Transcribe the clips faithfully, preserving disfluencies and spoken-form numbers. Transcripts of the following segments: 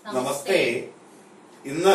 നമസ്തേ. ഇന്ന്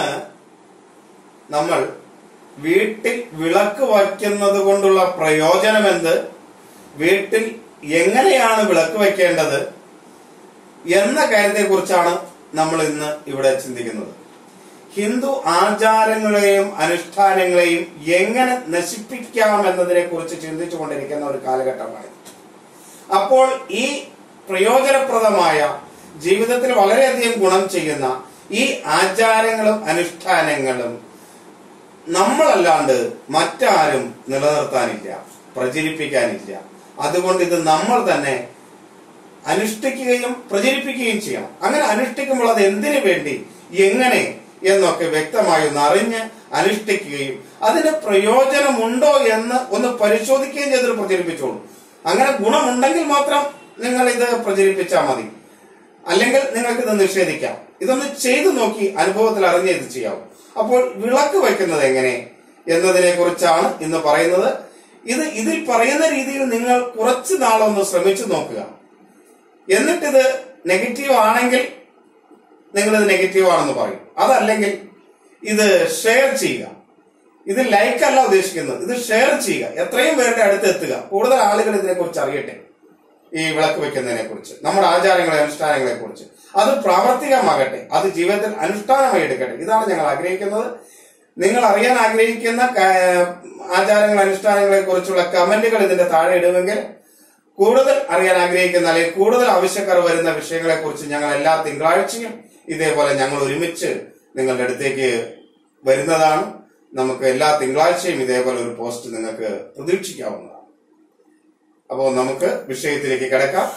നമ്മൾ വീട്ടിൽ വിളക്ക് വയ്ക്കുന്നത് കൊണ്ടുള്ള പ്രയോജനം എന്ത്, വീട്ടിൽ എങ്ങനെയാണ് വിളക്ക് വയ്ക്കേണ്ടത് എന്ന കാര്യത്തെ കുറിച്ചാണ് നമ്മൾ ഇന്ന് ഇവിടെ ചിന്തിക്കുന്നത്. ഹിന്ദു ആചാരങ്ങളെയും അനുഷ്ഠാനങ്ങളെയും എങ്ങനെ നശിപ്പിക്കാം എന്നതിനെ കുറിച്ച് ചിന്തിച്ചു കൊണ്ടിരിക്കുന്ന ഒരു കാലഘട്ടമാണ്. അപ്പോൾ ഈ പ്രയോജനപ്രദമായ ജീവിതത്തിൽ വളരെയധികം ഗുണം ചെയ്യുന്ന ഈ ആചാരങ്ങളും അനുഷ്ഠാനങ്ങളും നമ്മളല്ലാണ്ട് മറ്റാരും നിലനിർത്താനില്ല, പ്രചരിപ്പിക്കാനില്ല. അതുകൊണ്ട് ഇത് നമ്മൾ തന്നെ അനുഷ്ഠിക്കുകയും പ്രചരിപ്പിക്കുകയും ചെയ്യണം. അങ്ങനെ അനുഷ്ഠിക്കുമ്പോൾ അത് എന്തിനു വേണ്ടി, എങ്ങനെ എന്നൊക്കെ വ്യക്തമായി ഒന്ന് അറിഞ്ഞ് അനുഷ്ഠിക്കുകയും അതിന് പ്രയോജനമുണ്ടോ എന്ന് ഒന്ന് പരിശോധിക്കുകയും ചെയ്തിട്ട് പ്രചരിപ്പിച്ചോളൂ. അങ്ങനെ ഗുണമുണ്ടെങ്കിൽ മാത്രം നിങ്ങൾ ഇത് പ്രചരിപ്പിച്ചാൽ മതി, അല്ലെങ്കിൽ നിങ്ങൾക്ക് ഇത് നിഷേധിക്കാം. ഇതൊന്ന് ചെയ്തു നോക്കി അനുഭവത്തിൽ അറിഞ്ഞ് ഇത് ചെയ്യാവും. അപ്പോൾ വിളക്ക് വയ്ക്കുന്നത് എങ്ങനെ എന്നതിനെ കുറിച്ചാണ് ഇന്ന് പറയുന്നത്. ഇത് ഇതിൽ പറയുന്ന രീതിയിൽ നിങ്ങൾ കുറച്ച് നാളൊന്ന് ശ്രമിച്ചു നോക്കുക. എന്നിട്ടിത് നെഗറ്റീവ് ആണെങ്കിൽ നിങ്ങളിത് നെഗറ്റീവ് ആണെന്ന് പറയും. അതല്ലെങ്കിൽ ഇത് ഷെയർ ചെയ്യുക. ഇത് ലൈക്ക് അല്ല ഉദ്ദേശിക്കുന്നത്, ഇത് ഷെയർ ചെയ്യുക. എത്രയും പേരുടെ അടുത്ത് എത്തുക, കൂടുതൽ ആളുകൾ ഇതിനെ കുറിച്ച് അറിയട്ടെ. ഈ വിളക്ക് വെക്കുന്നതിനെ കുറിച്ച്, നമ്മുടെ ആചാരങ്ങളെ അനുഷ്ഠാനങ്ങളെ കുറിച്ച് അത് പ്രാവർത്തികമാകട്ടെ, അത് ജീവിതത്തിൽ അനുഷ്ഠാനമായി എടുക്കട്ടെ. ഇതാണ് ഞങ്ങൾ ആഗ്രഹിക്കുന്നത്. നിങ്ങൾ അറിയാൻ ആഗ്രഹിക്കുന്ന ആചാരങ്ങൾ അനുഷ്ഠാനങ്ങളെ കുറിച്ചുള്ള കമന്റുകൾ ഇതിന്റെ താഴെ ഇടുമെങ്കിൽ കൂടുതൽ അറിയാൻ ആഗ്രഹിക്കുന്ന അല്ലെങ്കിൽ കൂടുതൽ ആവശ്യക്കാർ വരുന്ന വിഷയങ്ങളെ കുറിച്ച് ഞങ്ങൾ എല്ലാ തിങ്കളാഴ്ചയും ഇതേപോലെ ഞങ്ങൾ ഒരുമിച്ച് നിങ്ങളുടെ അടുത്തേക്ക് വരുന്നതാണ്. നമുക്ക് എല്ലാ തിങ്കളാഴ്ചയും ഇതേപോലെ ഒരു പോസ്റ്റ് നിങ്ങൾക്ക് പ്രതീക്ഷിക്കാവുന്നതാണ്. അപ്പോൾ നമുക്ക് വിഷയത്തിലേക്ക് കിടക്കാം.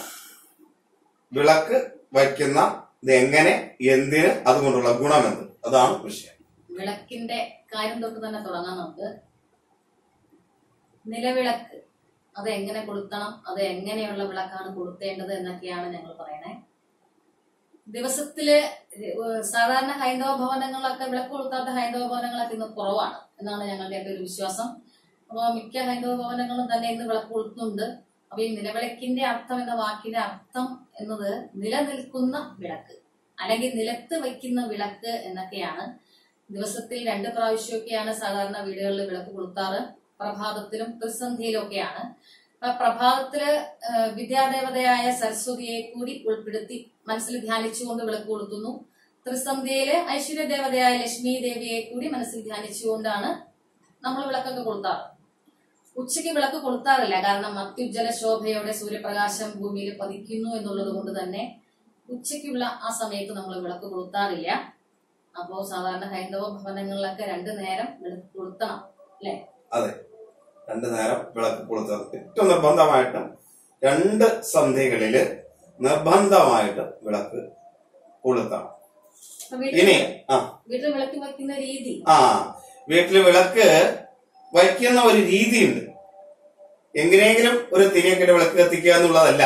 വിളക്ക് വയ്ക്കുന്ന ഇത് എങ്ങനെ, എന്തിന്, അതുകൊണ്ടുള്ള ഗുണമെന്ത്, അതാണ് വിഷയം. വിളക്കിന്റെ കാര്യം തൊട്ട് തന്നെ തുടങ്ങാം നമുക്ക്. നിലവിളക്ക് അത് എങ്ങനെ കൊളുത്തണം, അത് എങ്ങനെയുള്ള വിളക്കാണ് കൊളുത്തേണ്ടത് എന്നൊക്കെയാണ് ഞങ്ങൾ പറയണേ. ദിവസത്തില് സാധാരണ ഹൈന്ദവ ഭവനങ്ങളിലൊക്കെ വിളക്ക് കൊളുത്താത്ത ഹൈന്ദവ ഭവനങ്ങളൊക്കെ ഇന്ന് കുറവാണ് എന്നാണ് ഞങ്ങളുടെയൊക്കെ ഒരു വിശ്വാസം. അപ്പൊ മിക്ക ഹൈന്ദവ ഭവനങ്ങളും തന്നെ ഇന്ന് വിളക്ക് കൊളുത്തുന്നുണ്ട്. അപ്പൊ ഈ നിലവിളക്കിന്റെ അർത്ഥം എന്ന വാക്കിന്റെ അർത്ഥം എന്നത് നിലനിൽക്കുന്ന വിളക്ക് അല്ലെങ്കിൽ നിലത്ത് വയ്ക്കുന്ന വിളക്ക് എന്നൊക്കെയാണ്. ദിവസത്തിൽ രണ്ട് പ്രാവശ്യമൊക്കെയാണ് സാധാരണ വീടുകളിൽ വിളക്ക് കൊളുത്താറ്. പ്രഭാതത്തിലും ത്രിസന്ധിയിലും ഒക്കെയാണ്. അപ്പൊ പ്രഭാതത്തില് വിദ്യാദേവതയായ സരസ്വതിയെ കൂടി ഉൾപ്പെടുത്തി മനസ്സിൽ ധ്യാനിച്ചുകൊണ്ട് വിളക്ക് കൊളുത്തുന്നു. ത്രിസന്ധ്യയില് ഐശ്വര്യദേവതയായ ലക്ഷ്മി ദേവിയെ കൂടി മനസ്സിൽ ധ്യാനിച്ചുകൊണ്ടാണ് നമ്മൾ വിളക്കൊക്കെ കൊളുത്താറ്. ഉച്ചയ്ക്ക് വിളക്ക് കൊളുത്താറില്ല, കാരണം അത്യുജ്വല ശോഭയോടെ സൂര്യപ്രകാശം ഭൂമിയിൽ പതിക്കുന്നു എന്നുള്ളത് കൊണ്ട് തന്നെ ഉച്ചയ്ക്കുള്ള ആ സമയത്ത് നമ്മൾ വിളക്ക് കൊളുത്താറില്ല. അപ്പോ സാധാരണ ഹൈന്ദവ ഭവനങ്ങളിലൊക്കെ രണ്ടു നേരം വിളക്ക് കൊളുത്തണം, അല്ലെ? അതെ, രണ്ടു നേരം വിളക്ക് കൊളുത്തണം. ഏറ്റവും നിർബന്ധമായിട്ടും രണ്ട് സന്ധ്യകളില് നിർബന്ധമായിട്ട് വിളക്ക് കൊളുത്തണം. ഇനി ആ വീട്ടിൽ വിളക്ക് വയ്ക്കുന്ന രീതി, ആ വീട്ടില് വിളക്ക് വയ്ക്കുന്ന ഒരു രീതിയുണ്ട്. എങ്ങനെയെങ്കിലും ഒരു തിരിയൊക്കെ വിളക്ക് കത്തിക്കുക എന്നുള്ളതല്ല.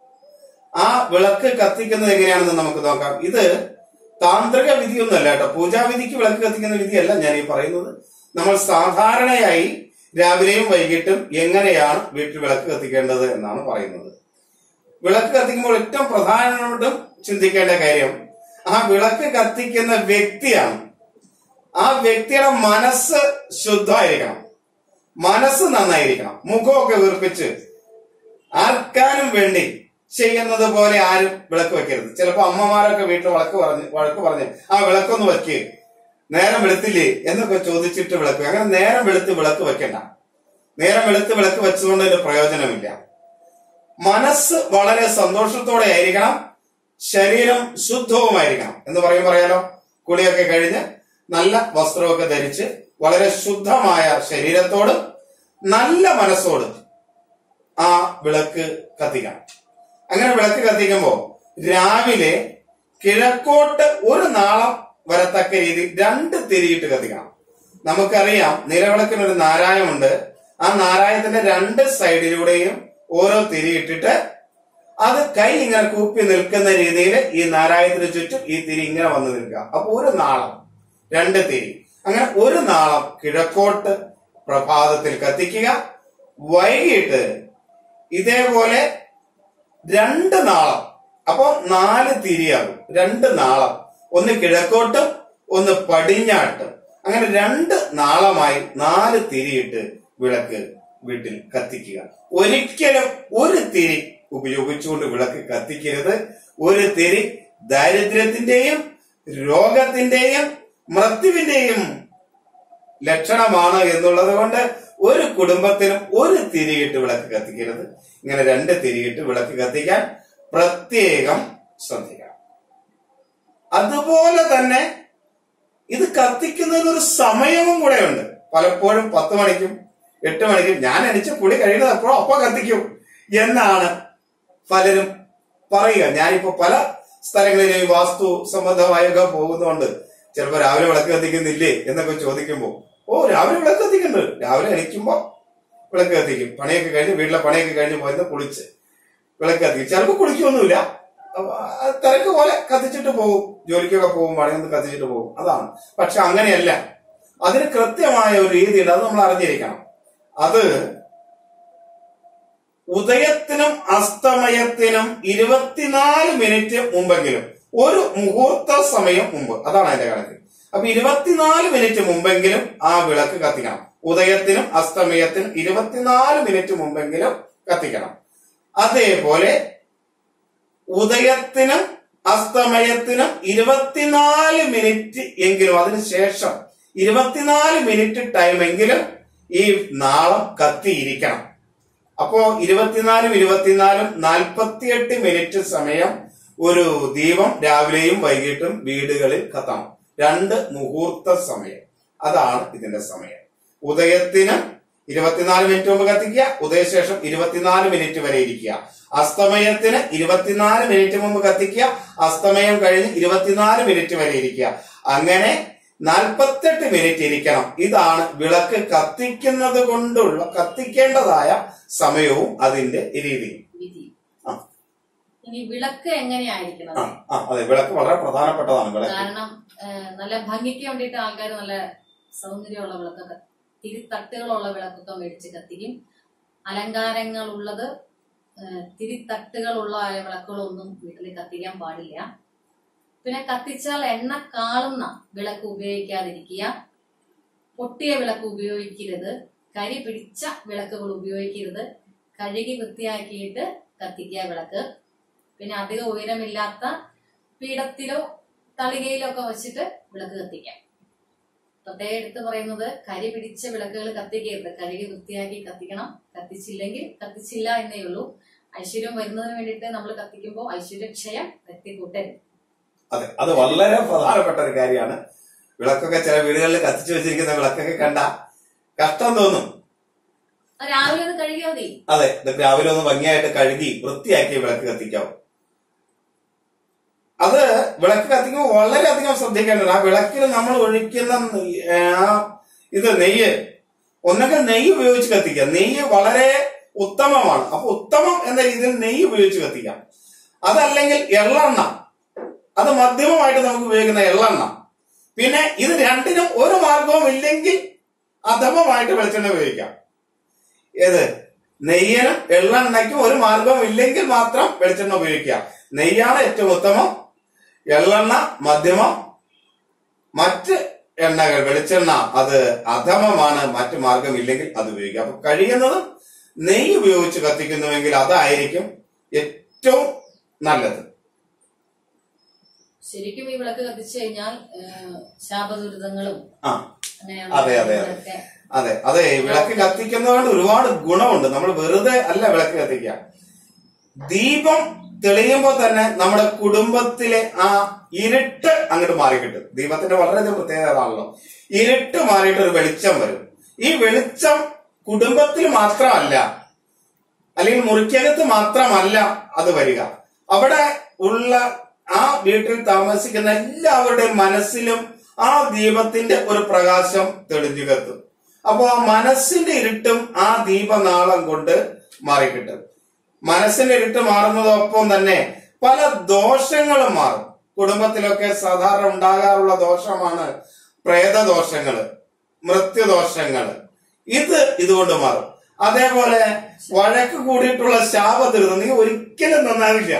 ആ വിളക്ക് കത്തിക്കുന്നത് എങ്ങനെയാണെന്ന് നമുക്ക് നോക്കാം. ഇത് താന്ത്രിക വിധിയൊന്നുമല്ല കേട്ടോ, പൂജാവിധിക്ക് വിളക്ക് കത്തിക്കുന്ന വിധിയല്ല ഞാൻ ഈ പറയുന്നത്. നമ്മൾ സാധാരണയായി രാവിലെയും വൈകിട്ടും എങ്ങനെയാണ് വീട്ടിൽ വിളക്ക് കത്തിക്കേണ്ടത് എന്നാണ് പറയുന്നത്. വിളക്ക് കത്തിക്കുമ്പോൾ ഏറ്റവും പ്രധാനമായിട്ടും ചിന്തിക്കേണ്ട കാര്യം ആ വിളക്ക് കത്തിക്കുന്ന വ്യക്തിയാണ്. ആ വ്യക്തിയുടെ മനസ്സ് ശുദ്ധമായിരിക്കണം, മനസ്സ് നന്നായിരിക്കണം. മുഖമൊക്കെ വീർപ്പിച്ച് ആർക്കാനും വേണ്ടി ചെയ്യുന്നത് പോലെ ആരും വിളക്ക് വെക്കരുത്. ചിലപ്പോ അമ്മമാരൊക്കെ വീട്ടിൽ വിളക്ക് പറഞ്ഞ് വഴക്ക് പറഞ്ഞ് ആ വിളക്കൊന്ന് വെക്ക്, നേരം വെളുത്തില്ലേ എന്നൊക്കെ ചോദിച്ചിട്ട് വിളക്ക്. അങ്ങനെ നേരം വെളുത്ത് വിളക്ക് വെക്കണ്ട. നേരം വെളുത്ത് വിളക്ക് വെച്ചതുകൊണ്ട് ഒരു പ്രയോജനമില്ല. മനസ്സ് വളരെ സന്തോഷത്തോടെ ആയിരിക്കണം, ശരീരം ശുദ്ധവുമായിരിക്കണം. എന്ന് പറയും പറയാലോ, കുളിയൊക്കെ കഴിഞ്ഞ് നല്ല വസ്ത്രമൊക്കെ ധരിച്ച് വളരെ ശുദ്ധമായ ശരീരത്തോട് നല്ല മനസ്സോട് ആ വിളക്ക് കത്തിക്കണം. അങ്ങനെ വിളക്ക് കത്തിക്കുമ്പോ രാവിലെ കിഴക്കോട്ട് ഒരു നാളം വരത്തക്ക രീതിയിൽ രണ്ട് തിരിയിട്ട് കത്തിക്കണം. നമുക്കറിയാം നിലവിളക്കിനൊരു നാരായമുണ്ട്. ആ നാരായത്തിന്റെ രണ്ട് സൈഡിലൂടെയും ഓരോ തിരിയിട്ടിട്ട് അത് കൈ ഇങ്ങനെ കൂപ്പി നിൽക്കുന്ന രീതിയിൽ ഈ നാരായണത്തിന് ചുറ്റും ഈ തിരി ഇങ്ങനെ വന്ന് നിൽക്കുക. അപ്പൊ ഒരു നാളം, രണ്ട് തിരി, അങ്ങനെ ഒരു നാളം കിഴക്കോട്ട് പ്രഭാതത്തിൽ കത്തിക്കുക. വൈകിട്ട് ഇതേപോലെ രണ്ട് നാളം, അപ്പൊ നാല് തിരിയാകും. രണ്ട് നാളം ഒന്ന് കിഴക്കോട്ടും ഒന്ന് പടിഞ്ഞാട്ടും. അങ്ങനെ രണ്ട് നാളമായി നാല് തിരിയിട്ട് വിളക്ക് വീട്ടിൽ കത്തിക്കുക. ഒരിക്കലും ഒരു തിരി ഉപയോഗിച്ചുകൊണ്ട് വിളക്ക് കത്തിക്കരുത്. ഒരു തിരി ദാരിദ്ര്യത്തിന്റെയും രോഗത്തിന്റെയും മൃത്യുവിന്റെയും ലക്ഷണമാണ് എന്നുള്ളത് കൊണ്ട് ഒരു കുടുംബത്തിനും ഒരു തിരിയിട്ട് വിളക്ക് കത്തിക്കരുത്. ഇങ്ങനെ രണ്ട് തിരിയിട്ട് വിളക്ക് കത്തിക്കാൻ പ്രത്യേകം ശ്രദ്ധിക്കണം. അതുപോലെ തന്നെ ഇത് കത്തിക്കുന്നതിന് ഒരു സമയവും കൂടെ ഉണ്ട്. പലപ്പോഴും പത്ത് മണിക്കും എട്ട് മണിക്കും ഞാൻ അടിച്ച കുളി കഴിയുന്നത് എപ്പോഴും അപ്പൊ കത്തിക്കും എന്നാണ് പലരും പറയുക. ഞാനിപ്പോ പല സ്ഥലങ്ങളിലും വാസ്തു സംബന്ധമായൊക്കെ പോകുന്നതുകൊണ്ട് ചിലപ്പോ രാവിലെ വിളക്ക് കത്തിക്കുന്നില്ലേ എന്നൊക്കെ ചോദിക്കുമ്പോ ഓ രാവിലെ വിളക്ക് കത്തിക്കുന്നുണ്ട്. രാവിലെ എണീക്കുമ്പോ വിളക്ക് കത്തിക്കും. പണിയൊക്കെ കഴിഞ്ഞ് വീട്ടിലെ പണിയൊക്കെ കഴിഞ്ഞ് പോയത് കുളിച്ച് വിളക്ക് കത്തിക്കും. ചിലപ്പോ കുളിക്കൊന്നുമില്ല, തിരക്ക് പോലെ കത്തിച്ചിട്ട് പോകും. ജോലിക്കൊക്കെ പോകും, പണിയൊന്ന് കത്തിച്ചിട്ട് പോകും. അതാണ്. പക്ഷെ അങ്ങനെയല്ല, അതിന് കൃത്യമായ ഒരു രീതിയുണ്ട്. അത് നമ്മൾ അറിഞ്ഞിരിക്കണം. അത് ഉദയത്തിനും അസ്തമയത്തിനും ഇരുപത്തിനാല് മിനിറ്റ് മുമ്പെങ്കിലും, ഒരു മുഹൂർത്ത സമയം മുമ്പ്, അതാണ് അതിന്റെ കണക്ക്. അപ്പൊ ഇരുപത്തിനാല് മിനിറ്റ് മുമ്പെങ്കിലും ആ വിളക്ക് കത്തിക്കണം. ഉദയത്തിനും അസ്തമയത്തിനും ഇരുപത്തിനാല് മിനിറ്റ് മുമ്പെങ്കിലും കത്തിക്കണം. അതേപോലെ ഉദയത്തിനും അസ്തമയത്തിനും ഇരുപത്തിനാല് മിനിറ്റ് എങ്കിലും, അതിനുശേഷം ഇരുപത്തിനാല് മിനിറ്റ് ടൈമെങ്കിലും ഈ നാളം കത്തിയിരിക്കണം. അപ്പോ ഇരുപത്തിനാലും ഇരുപത്തിനാലും നാൽപ്പത്തിയെട്ട് മിനിറ്റ് സമയം ഒരു ദീപം രാവിലെയും വൈകിട്ടും വീടുകളിൽ കത്തണം. രണ്ട് മുഹൂർത്ത സമയം, അതാണ് ഇതിന്റെ സമയം. ഉദയത്തിന് ഇരുപത്തിനാല് മിനിറ്റ് മുമ്പ് കത്തിക്കുക, ഉദയശേഷം ഇരുപത്തിനാല് മിനിറ്റ് വരെ ഇരിക്കുക. അസ്തമയത്തിന് ഇരുപത്തിനാല് മിനിറ്റ് മുമ്പ് കത്തിക്കുക, അസ്തമയം കഴിഞ്ഞ് ഇരുപത്തിനാല് മിനിറ്റ് വരെ ഇരിക്കുക. അങ്ങനെ നാൽപ്പത്തെട്ട് മിനിറ്റ് ഇരിക്കണം. ഇതാണ് വിളക്ക് കത്തിക്കുന്നത് കൊണ്ടുള്ള കത്തിക്കേണ്ടതായ സമയവും അതിന്റെ രീതിയും. ഇനി വിളക്ക് എങ്ങനെയായിരിക്കണം? അതെ, വിളക്ക് വളരെ പ്രധാനപ്പെട്ടതാണ്. വിളക്ക് കാരണം നല്ല ഭംഗിക്ക് വേണ്ടിയിട്ട് ആൾക്കാർ നല്ല സൗന്ദര്യമുള്ള വിളക്കൊക്കെ, തിരിത്തട്ടുകളുള്ള വിളക്കൊക്കെ മേടിച്ച് കത്തിക്കും. അലങ്കാരങ്ങളുള്ളത്, തിരിത്തട്ടുകളുള്ള വിളക്കുകളൊന്നും വീട്ടിൽ കത്തിക്കാൻ പാടില്ല. പിന്നെ കത്തിച്ചാൽ എണ്ണ കാളുന്ന വിളക്ക് ഉപയോഗിക്കാതിരിക്കുക. പൊട്ടിയ വിളക്ക് ഉപയോഗിക്കരുത്. കരി പിടിച്ച വിളക്കുകൾ ഉപയോഗിക്കരുത്. കഴുകി വൃത്തിയാക്കിയിട്ട് കത്തിക്കുക വിളക്ക്. പിന്നെ അധികം ഉയരമില്ലാത്ത പീഠത്തിലോ തളികയിലോ ഒക്കെ വെച്ചിട്ട് വിളക്ക് കത്തിക്കാം. പ്രത്യേകം എടുത്ത് പറയുന്നത് കരി പിടിച്ച വിളക്കുകൾ കത്തിക്കരുത്. കഴുകി വൃത്തിയാക്കി കത്തിക്കണം. കത്തിച്ചില്ലെങ്കിൽ കത്തിച്ചില്ല എന്നേ ഉള്ളൂ. ഐശ്വര്യം വരുന്നതിന് വേണ്ടിയിട്ട് നമ്മൾ കത്തിക്കുമ്പോൾ ഐശ്വര്യക്ഷയം വ്യക്തിക്കൂട്ടരുത്. അതെ, അത് വളരെ പ്രധാനപ്പെട്ട ഒരു കാര്യമാണ്. വിളക്കൊക്കെ ചില വീടുകളിൽ കത്തിച്ചു വെച്ചിരിക്കുന്ന വിളക്കൊക്കെ കണ്ട കഷ്ടം തോന്നും. രാവിലെ ഒന്ന് കഴുകിയാൽ മതി. അതെ, രാവിലെ ഒന്ന് ഭംഗിയായിട്ട് കഴുകി വൃത്തിയാക്കി വിളക്ക് കത്തിക്കാവും. അത് വിളക്ക് കത്തിക്കുമ്പോൾ വളരെയധികം ശ്രദ്ധിക്കേണ്ടത്. ആ വിളക്കിൽ നമ്മൾ ഒഴിക്കുന്ന ആ ഇത് നെയ്യ്, ഒന്നെങ്കിൽ നെയ്യ് ഉപയോഗിച്ച് കത്തിക്കാം. നെയ്യ് വളരെ ഉത്തമമാണ്. അപ്പൊ ഉത്തമം എന്ന രീതിയിൽ നെയ്യ് ഉപയോഗിച്ച് കത്തിക്കാം. അതല്ലെങ്കിൽ എള്ളെണ്ണ, അത് മധ്യമമായിട്ട് നമുക്ക് ഉപയോഗിക്കുന്ന എള്ളെണ്ണ. പിന്നെ ഇത് രണ്ടിനും ഒരു മാർഗവും ഇല്ലെങ്കിൽ അധമമായിട്ട് വെളിച്ചെണ്ണ ഉപയോഗിക്കാം. ഏത് നെയ്യനും എള്ളെണ്ണയ്ക്കും ഒരു മാർഗവും ഇല്ലെങ്കിൽ മാത്രം വെളിച്ചെണ്ണ ഉപയോഗിക്കാം. നെയ്യാണ് ഏറ്റവും ഉത്തമം, എള്ളെണ്ണ മധ്യമം, മറ്റ് എണ്ണകൾ വെളിച്ചെണ്ണ അത് അധമമാണ്, മറ്റു മാർഗം ഇല്ലെങ്കിൽ അത് ഉപയോഗിക്കാം. അപ്പൊ കഴിയുന്നതും നെയ്യ് ഉപയോഗിച്ച് കത്തിക്കുന്നുവെങ്കിൽ അതായിരിക്കും ഏറ്റവും നല്ലത്. ശരിക്കും ഈ വിളക്ക് കത്തിച്ചു കഴിഞ്ഞാൽ ശാപദുരിതങ്ങളും അതെ അതെ അതെ അതെ അതെ വിളക്ക് കത്തിക്കുന്നതുകൊണ്ട് ഒരുപാട് ഗുണമുണ്ട്. നമ്മൾ വെറുതെ അല്ല വിളക്ക് കത്തിക്കുക. ദീപം തെളിയുമ്പോൾ തന്നെ നമ്മുടെ കുടുംബത്തിലെ ആ ഇരുട്ട് അങ്ങോട്ട് മാറിക്കിട്ടും. ദീപത്തിന്റെ വളരെയധികം പ്രത്യേകത ആണല്ലോ. ഇരുട്ട് മാറിയിട്ട് ഒരു വെളിച്ചം വരും. ഈ വെളിച്ചം കുടുംബത്തിൽ മാത്രമല്ല, അല്ലെങ്കിൽ മുറിക്കകത്ത് മാത്രമല്ല അത് വരിക, അവിടെ ഉള്ള ആ വീട്ടിൽ താമസിക്കുന്ന എല്ലാവരുടെയും മനസ്സിലും ആ ദീപത്തിന്റെ ഒരു പ്രകാശം തെളിഞ്ഞു കത്തും. അപ്പോ ആ മനസ്സിന്റെ ഇരുട്ടും ആ ദീപനാളം കൊണ്ട് മാറിക്കിട്ടും. മനസ്സിന്റെ ഇരുട്ട് മാറുന്നതൊപ്പം തന്നെ പല ദോഷങ്ങളും മാറും. കുടുംബത്തിലൊക്കെ സാധാരണ ഉണ്ടാകാറുള്ള ദോഷമാണ് പ്രേതദോഷങ്ങള്, മൃത്യുദോഷങ്ങള്. ഇത് ഇതുകൊണ്ട് മാറും. അതേപോലെ വഴക്ക് കൂടിയിട്ടുള്ള ശാപദുരിതം നീ ഒരിക്കലും നന്നാവില്ല.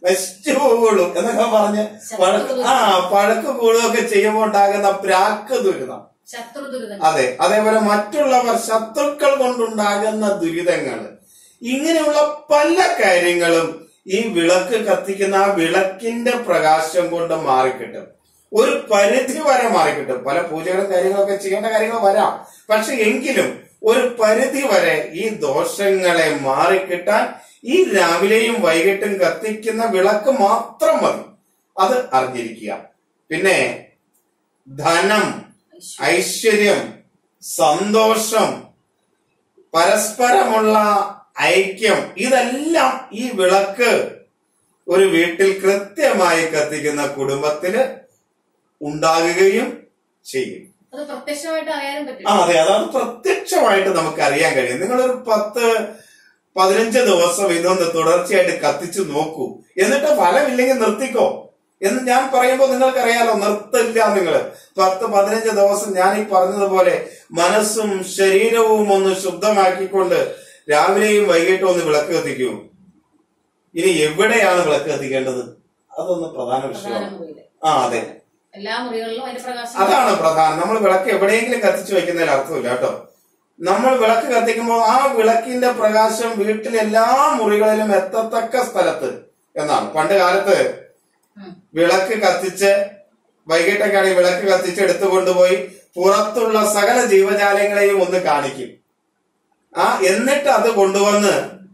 നശിച്ചു പോവുള്ളൂ എന്നൊക്കെ പറഞ്ഞ് പഴക്ക് ആ പഴക്ക് കൂടുകയൊക്കെ ചെയ്യുമ്പോൾ ഉണ്ടാകുന്ന പ്രാക്ക് ദുരിതം. അതെ, അതേപോലെ മറ്റുള്ളവർ ശത്രുക്കൾ കൊണ്ടുണ്ടാകുന്ന ദുരിതങ്ങൾ, ഇങ്ങനെയുള്ള പല കാര്യങ്ങളും ഈ വിളക്ക് കത്തിക്കുന്ന ആ വിളക്കിന്റെ പ്രകാശം കൊണ്ട് മാറിക്കിട്ടും. ഒരു പരിധി വരെ മാറിക്കിട്ടും. പല പൂജകളും കാര്യങ്ങളൊക്കെ ചെയ്യേണ്ട കാര്യങ്ങൾ വരാം, പക്ഷെ എങ്കിലും ഒരു പരിധി വരെ ഈ ദോഷങ്ങളെ മാറിക്കിട്ടാൻ ഈ രാവിലെയും വൈകിട്ടും കത്തിക്കുന്ന വിളക്ക് മാത്രം മതി. അത് അറിഞ്ഞിരിക്കുക. പിന്നെ ധനം, ഐശ്വര്യം, സന്തോഷം, പരസ്പരമുള്ള ഐക്യം, ഇതെല്ലാം ഈ വിളക്ക് ഒരു വീട്ടിൽ കൃത്യമായി കത്തിക്കുന്ന കുടുംബത്തിന് ഉണ്ടാകുകയും ചെയ്യും. ആ അതെ, അതാണ് പ്രത്യക്ഷമായിട്ട് നമുക്ക് അറിയാൻ കഴിയും. നിങ്ങളൊരു പത്ത് പതിനഞ്ച് ദിവസം ഇതൊന്ന് തുടർച്ചയായിട്ട് കത്തിച്ചു നോക്കൂ. എന്നിട്ട് ഫലമില്ലെങ്കിൽ നിർത്തിക്കോ എന്ന് ഞാൻ പറയുമ്പോൾ നിങ്ങൾക്കറിയാലോ, നിർത്തില്ല. നിങ്ങള് പത്ത് പതിനഞ്ച് ദിവസം ഞാൻ ഈ പറഞ്ഞതുപോലെ മനസ്സും ശരീരവും ഒന്ന് ശുദ്ധമാക്കിക്കൊണ്ട് രാവിലെയും വൈകിട്ടും ഒന്ന് വിളക്ക് കത്തിക്കൂ. ഇനി എവിടെയാണ് വിളക്ക് കത്തിക്കേണ്ടത്? അതൊന്ന് പ്രധാന വിഷയമാണ്. ആ അതെ, അതാണ് പ്രധാനം. നമ്മൾ വിളക്ക് എവിടെയെങ്കിലും കത്തിച്ചു വെക്കുന്നതിൽ അർത്ഥമില്ല കേട്ടോ. നമ്മൾ വിളക്ക് കത്തിക്കുമ്പോൾ ആ വിളക്കിന്റെ പ്രകാശം വീട്ടിലെ എല്ലാ മുറികളിലും എത്തത്തക്ക സ്ഥലത്ത് എന്നാണ്. പണ്ട് കാലത്ത് വിളക്ക് കത്തിച്ച് വൈകിട്ടൊക്കെ ആണെങ്കിൽ വിളക്ക് കത്തിച്ച് എടുത്തു കൊണ്ടുപോയി പുറത്തുള്ള സകല ജീവജാലങ്ങളെയും ഒന്ന് കാണിക്കും. ആ എന്നിട്ട് അത് കൊണ്ടുവന്ന്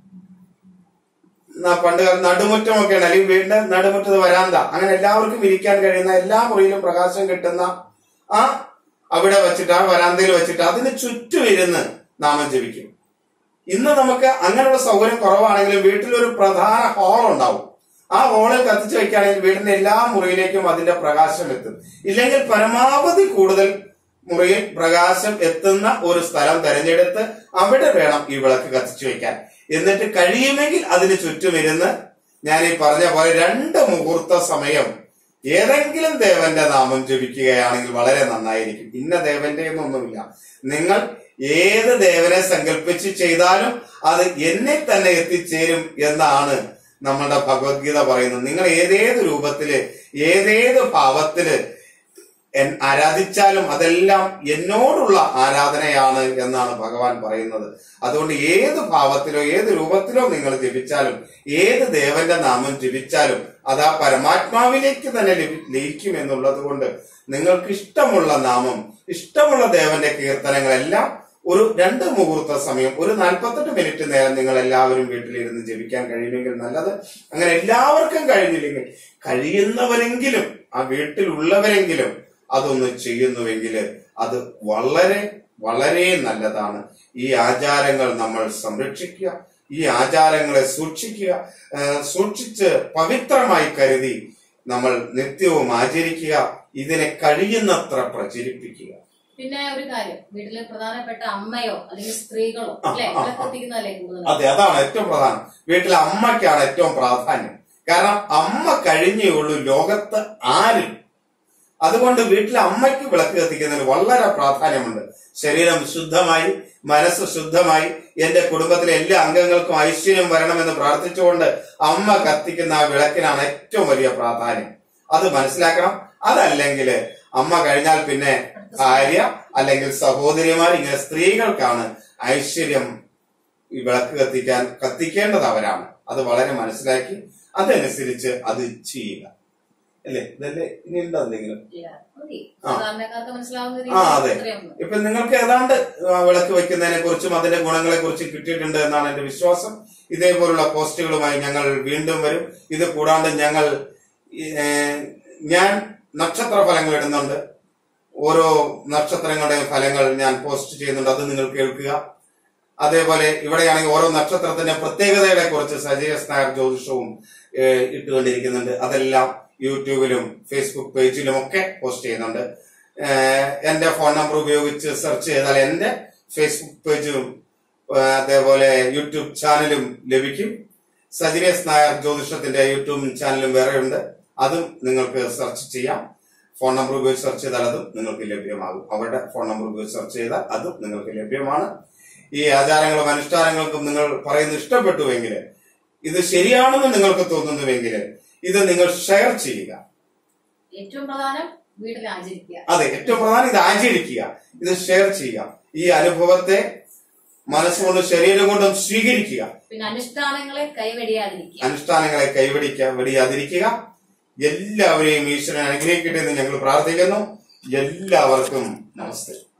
പണ്ട് കാലം നടുമുറ്റമൊക്കെ ഉണ്ട്, അല്ലെങ്കിൽ വീടിന്റെ നടുമുറ്റത്ത് വരാന്ത, അങ്ങനെ എല്ലാവർക്കും ഇരിക്കാൻ കഴിയുന്ന എല്ലാ മുറിയിലും പ്രകാശം കിട്ടുന്ന ആ അവിടെ വെച്ചിട്ട് ആ വരാന്തയിൽ വെച്ചിട്ട് അതിന് ചുറ്റും ഇരുന്ന് നാമം ജപിക്കും. ഇന്ന് നമുക്ക് അങ്ങനെയുള്ള സൗകര്യം കുറവാണെങ്കിലും വീട്ടിലൊരു പ്രധാന ഹാൾ ഉണ്ടാവും. ആ ഹോളിൽ കത്തിച്ചു വെക്കുകയാണെങ്കിൽ വീടിന്റെ എല്ലാ മുറിയിലേക്കും അതിന്റെ പ്രകാശം എത്തും. ഇല്ലെങ്കിൽ പരമാവധി കൂടുതൽ മുറിയിൽ പ്രകാശം എത്തുന്ന ഒരു സ്ഥലം തെരഞ്ഞെടുത്ത് അവിടെ വേണം ഈ വിളക്ക് കത്തിച്ചു വെക്കാൻ. എന്നിട്ട് കഴിയുമെങ്കിൽ അതിന് ചുറ്റും ഇരുന്ന് ഞാൻ ഈ പറഞ്ഞ പോലെ രണ്ട് മുഹൂർത്ത സമയം ഏതെങ്കിലും ദേവന്റെ നാമം ജപിക്കുകയാണെങ്കിൽ വളരെ നന്നായിരിക്കും. ഇന്ന ദേവന്റെ ഒന്നുമില്ല. നിങ്ങൾ ഏത് ദേവനെ സങ്കല്പിച്ച് ചെയ്താലും അത് എന്നിൽ തന്നെ എത്തിച്ചേരും എന്നാണ് നമ്മളുടെ ഭഗവത്ഗീത പറയുന്നത്. നിങ്ങൾ ഏതേത് രൂപത്തില് ഏതേത് ഭാവത്തില് ആരാധിച്ചാലും അതെല്ലാം എന്നോടുള്ള ആരാധനയാണ് എന്നാണ് ഭഗവാൻ പറയുന്നത്. അതുകൊണ്ട് ഏത് ഭാവത്തിലോ ഏത് രൂപത്തിലോ നിങ്ങൾ ജപിച്ചാലും ഏത് ദേവന്റെ നാമം ജപിച്ചാലും അത് ആ പരമാത്മാവിലേക്ക് തന്നെ ലയിക്കും എന്നുള്ളത് കൊണ്ട് നിങ്ങൾക്ക് ഇഷ്ടമുള്ള നാമം, ഇഷ്ടമുള്ള ദേവന്റെ കീർത്തനങ്ങളെല്ലാം ഒരു രണ്ട് മുഹൂർത്ത സമയം, ഒരു നാൽപ്പത്തെട്ട് മിനിറ്റ് നേരം നിങ്ങൾ എല്ലാവരും വീട്ടിലിരുന്ന് ജപിക്കാൻ കഴിയുമെങ്കിൽ നല്ലത്. അങ്ങനെ എല്ലാവർക്കും കഴിഞ്ഞില്ലെങ്കിൽ കഴിയുന്നവരെങ്കിലും ആ വീട്ടിലുള്ളവരെങ്കിലും അതൊന്ന് ചെയ്യുന്നുവെങ്കിൽ അത് വളരെ വളരെ നല്ലതാണ്. ഈ ആചാരങ്ങൾ നമ്മൾ സംരക്ഷിക്കുക, ഈ ആചാരങ്ങളെ സൂക്ഷിക്കുക, സൂക്ഷിച്ച് പവിത്രമായി കരുതി നമ്മൾ നിത്യവും ആചരിക്കുക, ഇതിനെ കഴിയുന്നത്ര പ്രചരിപ്പിക്കുക. പിന്നെ ഒരു കാര്യം, വീട്ടിലെ പ്രധാനപ്പെട്ട അമ്മയോ അല്ലെങ്കിൽ സ്ത്രീകളോ കത്തിക്കുന്നതല്ലേ കൂടുതൽ? അതെ, അതാണ് ഏറ്റവും പ്രധാനം. വീട്ടിലെ അമ്മയ്ക്കാണ് ഏറ്റവും പ്രാധാന്യം. കാരണം അമ്മ കഴിഞ്ഞേ ഉള്ളൂ ലോകത്ത് ആരും. അതുകൊണ്ട് വീട്ടിലെ അമ്മയ്ക്ക് വിളക്ക് കത്തിക്കുന്നതിന് വളരെ പ്രാധാന്യമുണ്ട്. ശരീരം ശുദ്ധമായി, മനസ്സ് ശുദ്ധമായി, എന്റെ കുടുംബത്തിലെ എല്ലാ അംഗങ്ങൾക്കും ഐശ്വര്യം വരണമെന്ന് പ്രാർത്ഥിച്ചുകൊണ്ട് അമ്മ കത്തിക്കുന്ന ആ വിളക്കിനാണ് ഏറ്റവും വലിയ പ്രാധാന്യം. അത് മനസ്സിലാക്കണം. അതല്ലെങ്കിൽ അമ്മ കഴിഞ്ഞാൽ പിന്നെ ഭാര്യ അല്ലെങ്കിൽ സഹോദരിമാർ, ഇങ്ങനെ സ്ത്രീകൾക്കാണ് ഐശ്വര്യം ഈ വിളക്ക് കത്തിക്കാൻ കത്തിക്കേണ്ടത് അവരാണ്. അത് വളരെ മനസ്സിലാക്കി അതനുസരിച്ച് അത് ചെയ്യുക. അല്ലേ? ഇതല്ലേ ഇനി ഉണ്ടോ എന്തെങ്കിലും? ആ അതെ, ഇപ്പൊ നിങ്ങൾക്ക് ഏതാണ്ട് വിളക്ക് വെക്കുന്നതിനെ കുറിച്ചും അതിന്റെ ഗുണങ്ങളെ കുറിച്ചും കിട്ടിയിട്ടുണ്ട് എന്നാണ് എന്റെ വിശ്വാസം. ഇതേപോലുള്ള പോസ്റ്റുകളുമായി ഞങ്ങൾ വീണ്ടും വരും. ഇത് കൂടാണ്ട് ഞങ്ങൾ ഞാൻ നക്ഷത്ര ഫലങ്ങൾ ഇടുന്നുണ്ട്. ഓരോ നക്ഷത്രങ്ങളുടെയും ഫലങ്ങൾ ഞാൻ പോസ്റ്റ് ചെയ്യുന്നുണ്ട്. അത് നിങ്ങൾ കേൾക്കുക. അതേപോലെ ഇവിടെയാണെങ്കിൽ ഓരോ നക്ഷത്രത്തിന്റെ പ്രത്യേകതകളെ കുറിച്ച് സജീവസ് നായർ ജ്യോതിഷവും ഇട്ടുകൊണ്ടിരിക്കുന്നുണ്ട്. അതെല്ലാം യൂട്യൂബിലും ഫേസ്ബുക്ക് പേജിലും ഒക്കെ പോസ്റ്റ് ചെയ്യുന്നുണ്ട്. എന്റെ ഫോൺ നമ്പർ ഉപയോഗിച്ച് സെർച്ച് ചെയ്താൽ എന്റെ ഫേസ്ബുക്ക് പേജും അതേപോലെ യൂട്യൂബ് ചാനലും ലഭിക്കും. സജീവസ് നായർ ജ്യോതിഷത്തിന്റെ യൂട്യൂബ് ചാനലും വേറെ ഉണ്ട്. അതും നിങ്ങൾക്ക് സെർച്ച് ചെയ്യാം. ഫോൺ നമ്പർ ഉപയോഗിച്ച് സെർച്ച് ചെയ്താൽ അതും നിങ്ങൾക്ക് ലഭ്യമാകും. അവരുടെ ഫോൺ നമ്പർ ഉപയോഗിച്ച് സെർച്ച് ചെയ്താൽ അതും നിങ്ങൾക്ക് ലഭ്യമാണ്. ഈ ആചാരങ്ങളും അനുഷ്ഠാനങ്ങൾക്കും നിങ്ങൾ പറയുന്നത് ഇഷ്ടപ്പെട്ടുവെങ്കിൽ, ഇത് ശരിയാണെന്ന് നിങ്ങൾക്ക് തോന്നുന്നുവെങ്കിൽ ഇത് നിങ്ങൾ ഷെയർ ചെയ്യുക. ഏറ്റവും പ്രധാനം വീട്ടിൽ ആചരിക്കുക. അതെ, ഏറ്റവും പ്രധാനം ഇത് ആചരിക്കുക, ഇത് ഷെയർ ചെയ്യുക. ഈ അനുഭവത്തെ മനസ്സുകൊണ്ടും ശരീരം കൊണ്ടും സ്വീകരിക്കുക. പിന്നെ അനുഷ്ഠാനങ്ങളെ കൈവെടിയാതിരിക്കുക. അനുഷ്ഠാനങ്ങളെ കൈവെടിക്കുക വെടിയാതിരിക്കുക. എല്ലാവരെയും ഈശ്വരൻ അനുഗ്രഹിക്കട്ടെ എന്ന് ഞങ്ങൾ പ്രാർത്ഥിക്കുന്നു. എല്ലാവർക്കും നമസ്തേ.